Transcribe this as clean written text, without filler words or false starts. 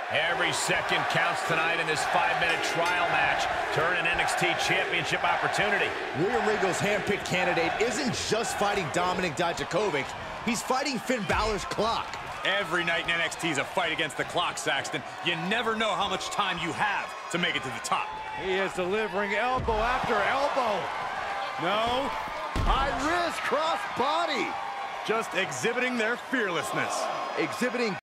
Every second counts tonight in this 5-minute trial match. Turn an NXT Championship opportunity. William Regal's handpicked candidate isn't just fighting Dominik Dijakovic. He's fighting Finn Balor's clock. Every night in NXT is a fight against the clock, Saxton. You never know how much time you have to make it to the top. He is delivering elbow after elbow. No. High risk cross body. Just exhibiting their fearlessness. Exhibiting